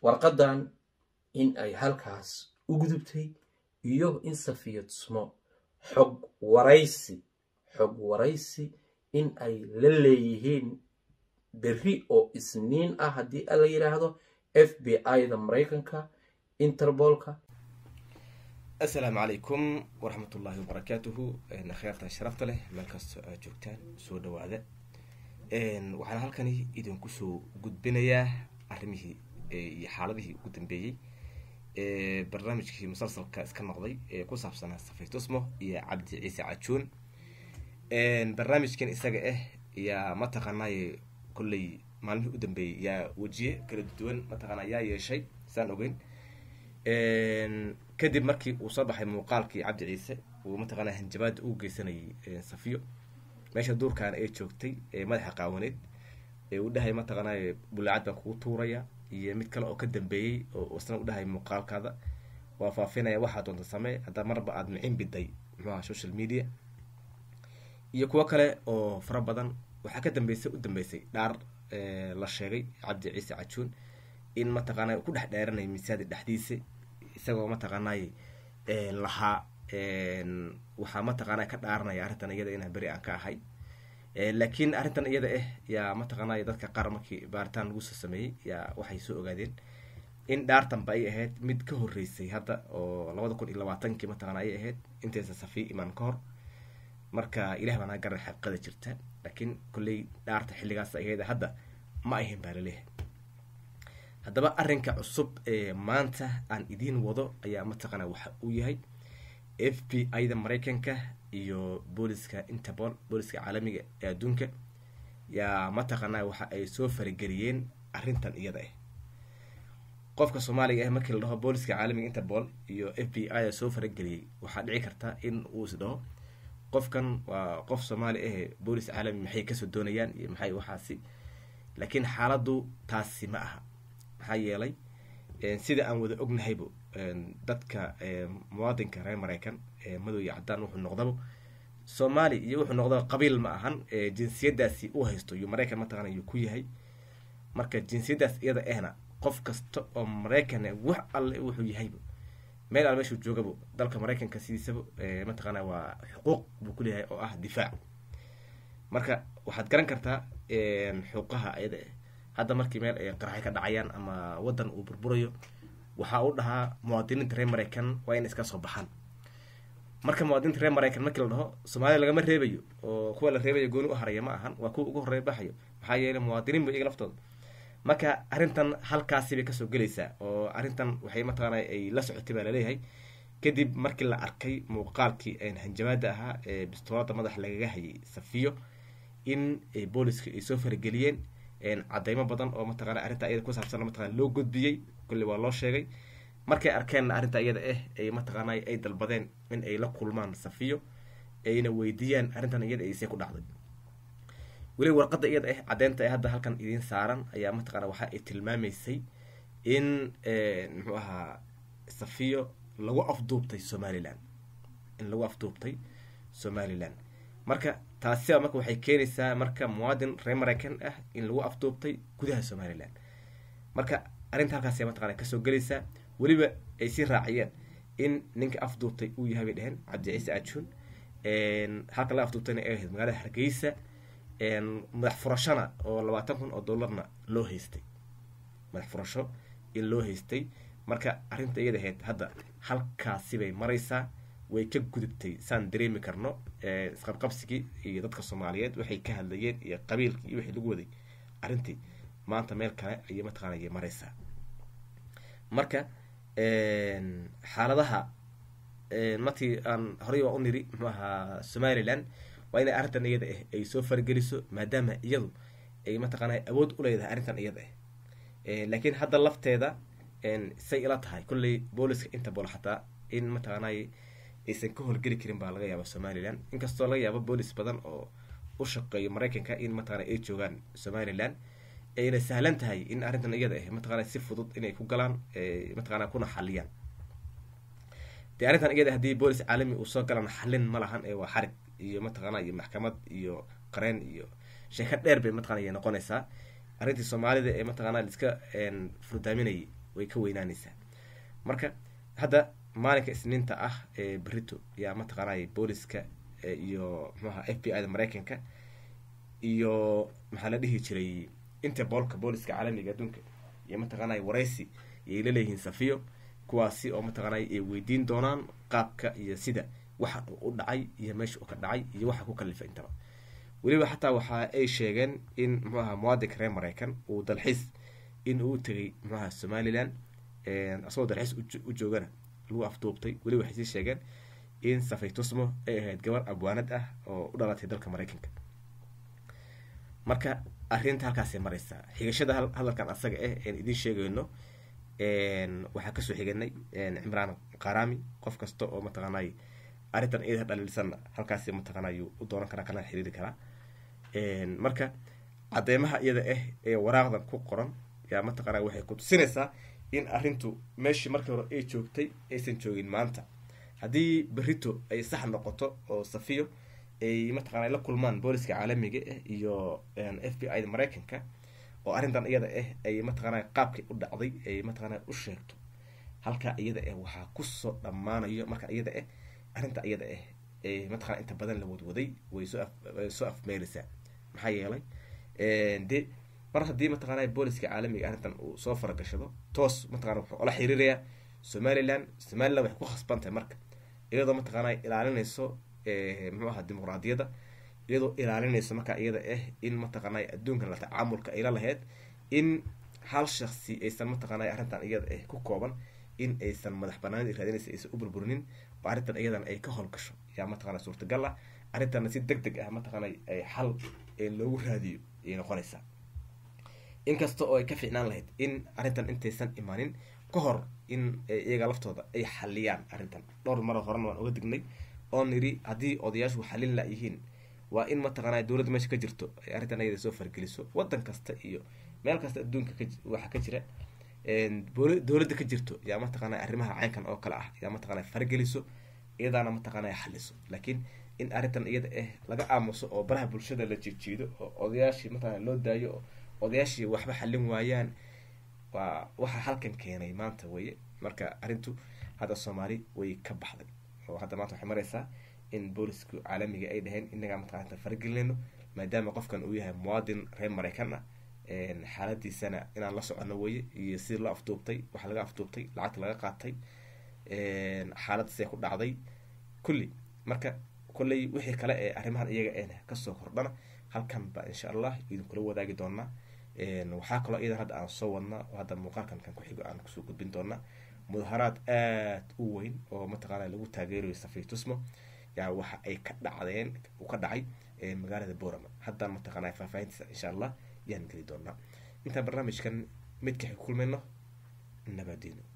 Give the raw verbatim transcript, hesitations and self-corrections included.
warqadan in ay halkaas u gudubtay iyo in Safiya Tusmo xog waraysi xog waraysi in ay la leeyihiin berri oo isniin ah haddii la yiraahdo F B I-da Mareykanka Interpolka. السلام عليكم ورحمة الله وبركاته. إن خيرت شرفت له ملكس جوكتان سو دواده. إن وحنا هالكني إذن كسو جود بنياه علمه يحاله جود بيجي. برنامج كي مسلسل كاس كان مقضي كوسف سنة صفيت اسمه يا عبد عيسى عجون. إن برنامج كان إستجاه يا متقناي كل معلومة جود بي يا وجيه كل الدول متقناي يا شيء سنوين. kadib markii uu soo baxay muuqaalkii Cabdi Ciise uu mataqaanaa hanjabaad uu geysanay Safiyo meesha duurkaan ay joogtay ee madaxa qaawaneed ee uu dhahay mataqaanaa bulaacad baan kugu tuuraya iyo mid kale oo ka dambeeyay oo isna u dhahay muuqaalkaada waa faafinaya waxa doonta samee hadda marba aad micin biday maxaa social media iyo kuwa kale oo fara badan waxa ka dambeysay u dambeysay dhaar la sheegay Cabdi Ciise Cajuun in mataqaanaa ku dhex dheeranay misaad dhaxdiisa isagoo mataqaanay ee laha ee waxa mataqaanay ka dhaaranaya arintan iyada in bari aan ka ahay ee laakiin arintan iyada ah yaa mataqaanay dadka qaar markii baaritaan lagu sameeyay yaa waxay soo ogaadeen in dhaartan bay ahayd mid ka horeysay hadda oo laba kun iyo labaatan kii mataqaanay ahayd inteesa Safiya iman ka hor marka ilaahay bana gaar xaqada jirta laakiin kulay dhaarta xilligaas ahayd hadda ma ahayn baalaleeh haddaba arrinka cusub ee maanta aan idin wado ayaa mataqaanaa waxa uu yahay F B I-da Mareykanka iyo booliska Interpol booliska caalamiga ee adduunka yaa mataqaanaa waxa ay soo farageliyeen arrintan iyada ah qofka Soomaaliga ah markii la dhaho booliska caalamiga Interpol iyo F B I soo farageliyay waxa dhici karta in uu isdhaho qofkan waa qof Soomaali ah boolis caalami maxay ka soo doonayaan iyo maxay waxaasi laakiin xaaladdu taasi ma aha maxaa yeelay sida aan wada ognahaybo dadka muwaadinka reer Mareykan ee madow iyo cadaan wuxuu noqdaba Soomaali iyo wuxuu noqdaa qabiil ma ahan jinsiyadaasi uu haysto iyo Mareykan mataqaanaa uu ku yahay marka jinsiyadaas iyada ahna qof kasta oo Mareykan wax alle wuxuu yahay meel aan meeshu joogabo dalka Mareykanka sidiisaba mataqaanaa waa xuquuq buu ku leeyahay oo ah difaac marka waxaad garan kartaa xuquuqaha iyada hadda markii meel ay qarax ka dhacayaan ama wadan uu burburayo waxa uu dhahaa muwaadiniinta reer Mareykan waa in iska soo baxaan marka muwaadiniinta reer Mareykan markii la dhaho Soomaaliya laga ma reebayo oo kuwa la reebayo gooni u haraya ma ahan waa kuwa ugu horeey baxayo maxaa yeelay muwaadiniin bay iga laftooda marka arrintan halkaas bay ka soo galaysaa oo arrintan waxay mataqaanay ay la socotay baa la leeyahay kadib markii la arkay muuqaalkii aan hanjabaada ahaa ee bistoolada madax lagaga hayay Safiyo in ay booliska ay soo farageliyeen een cadeymo badan oo mataqaanaa arrinta iyada ku saabsan mataqaanaa loo gudbiyay kulli waa loo sheegay markay arkeen arrinta iyada ah ay mataqaanaa ay dalbadeen in ay la kulmaan Safiyo ayna weydiiyaan arrintan iyada ay si ku dhacday wali warqada iyada ah cadeynta ay hadda halkan idin saaran ayaa mataqaanaa waxa ay tilmaameysay in ee muxuu ahaa Safiyo lagu afduubtay Somaliland in lagu afduubtay Somaliland marka taasi marka waxay keenaysaa marka muwaadin reer Mareykan ah in lagu afduubtay gudaha Somaliland marka arrinta halkaas ay mataqaanaa ka soo galaysaa waliba ay si raaciyeen in ninka afduubtay uu yahay dhaheen Cabdi Ciise Cajuun een halka la afduubtayna ay ahayd magaalada Hargeysa een madax furashana oo labaatan kun oo dollarna loo haystay madax furasho in loo haystay marka arrinta iyada ahayd hadda halkaas bay maraysaa way ka gudubtay saan dareemi karno ee isqabqabsigii iyo dadka Soomaaliyeed waxay ka hadlayeen iyo qabiilkii iyo wixii lagu waday arrintii maanta meel kale ay mataqaanay maraysaa marka een xaaladaha een markii aan horay waa u niri maxaa Somaliland waa in arrintan iyada ah ay soo fargeliso maadaama iyadu ay mataqaanay awood u leedahay arrintan iyada ah ee laakiin hadda lafteeda een say ila tahay kulli booliska Interpol xataa in mataqaanay aysan ka horgeli karin baa laga yaabaa Somaliland inkastoo laga yaabo boolis badan oo u shaqeeyo Mareykanka in mataqaanaa ay joogaan Somaliland ayna sahlan tahay in arrintan iyada ah mataqaanaa si fudud inay ku galaan ee mataqaanaa kuna xaliyaan dee arrintan iyada hadii boolis caalami uu soo galaan xalin ma lahan ee waa xarig iyo mataqaanaa iyo maxkamad iyo qareen iyo sheeko dheer bay mataqaanaa noqonaysaa arrintii Soomaalida ee mataqaanaa iska een furdaaminay way ka weynaanaysaa. marka hadda maalinka isniinta ah ee berito yaa mataqaanay booliska iyo muxuaha f b i da maraykanka iyo maxaa la dhihi jiray interbolka booliska caalamiga adduunka iyo mataqaanay waraysi yay la leeyihiin safiyo, kuwaasi oo mataqaanay ay weydiin doonaan qaabka iyo sida waxa u dhacay iyo meesha uu ka dhacay iyo waxa ku kalifay intaba. weliba xataa waxa ay sheegeen in muxuaha muwaadinka reer maraykan uu dalxiis in uu tegay muxuaha somaliland asagoo dalxiis u joogana lagu afduubtay. weliba waxay sii sheegeen in Safiya Tusmo ay ahayd gabar abwaanad ah oo u dhalatay dalka maraykanka. marka arrinta halkaasay maraysaa. xigashada hadalkan asaga ah een idiin sheegayno waxaa kasoo xiganay Cimraan Qarami. qof kasta oo mataqaanay arrintan iyada dhaliilsanna halkaasi mataqaanay u dooran karaa kana xiriiri karaa. marka cadeymaha iyada ah ee waraaqdan ku qoran yaa mataqaanay waxay ku tusinaysaa in arrintu meeshii markii hore ay joogtay aysan joogin maanta. haddii berito ay sax noqoto oo Safiyo ay mataqaanay la kulmaan booliska caalamiga ah iyo f b i da maraykanka oo arrintan iyada ah ay mataqaanay qaabkii u dhacday ay mataqaanay u sheegto, halka iyada ah waxaa kusoo dhammaanayo marka iyada ah arrinta iyada ah ee mataqaanay inta badan la wadwaday way soo way soo afmeeraysaa. maxaa yeelay de mar haddii mataqaanay booliska caalamiga arrintan uu soo faragashado toos mataqaanay wuxuu la xiriirayaa Somaliland. Somaliland waxay ku khasbantahay marka iyadoo mataqaanay ilaalinayso muxuu ahaa dimuqraadiyadda, iyadoo ilaalinayso marka iyada ah in mataqaanay adduunkan la tacaamulka ay la lahayd in hal shakhsi aysan mataqaanay arrintan iyada ah ku kooban in aysan madax banaanid raadinaysa aysan u burburinin oo arrintan iyadan ay ka howlgasho yaa mataqaanay suurtagal ah. arrintan si degdeg ah mataqaanay ay xal loogu raadiyo ay noqonaysaa. inkasta oo ay ka fiicnaan lahayd in arrintan intaysan imaanin ka hor in iyaga laftooda ay xaliyaan arrintan. dhowr maro horena waan uga dignay oo niri haddii odayaashu xalin la yihiin waa in mataqaanay dowladda meesha ka jirto ay arrintan iyada soo fargeliso. wadan kasta iyo meel kasta adduunka waxa ka jira dowladda ka jirto yaa mataqaanay arrimaha caynkan oo kale ah yaa mataqaanay fargeliso iyadaana mataqaanay xaliso. laakiin in arrintan iyada ah laga aamuso oo baraha bulshada la jiijiido oo odayaashii mataqaanay loo daayo oo odayaashii waxba xalin waayaan waa waxa halkan keenay maanta weye. marka arrintu hadda Soomaali way ka baxday oo hadda maanta waxay maraysaa in booliska caalamiga ay dhaheen inaga mataqaanay fargelinayno maadaama qofkan uu yahay muwaadin reer Maraykan ah xaaladiisana inaan la socono weye iyo si la afduubtay waxa laga afduubtay lacagta laga qaatay xaalad see ku dhacday kulli. marka kullay wixii kale ee arrimahan iyaga ah kasoo kordhana halkan ba insha Allah idin kula wadaagi doonaa. waxaa kaloo iyadan hadda aan soo wadnaa oo hadda muuqaalkan kan ku xigo aan kusoo gudbin doonaa mudaharaad aad u weyn oo mataqaanay lagu taageerayo Safiya Tusmo yaa waxa ay ka dhacdeen uu ka dhacay magaalada Boorama. haddaan mataqaanay faahfaahintiisa insha Allah yaan geli doonaa. inta barnaamijkan mid ka kulmayno nabadgelyo.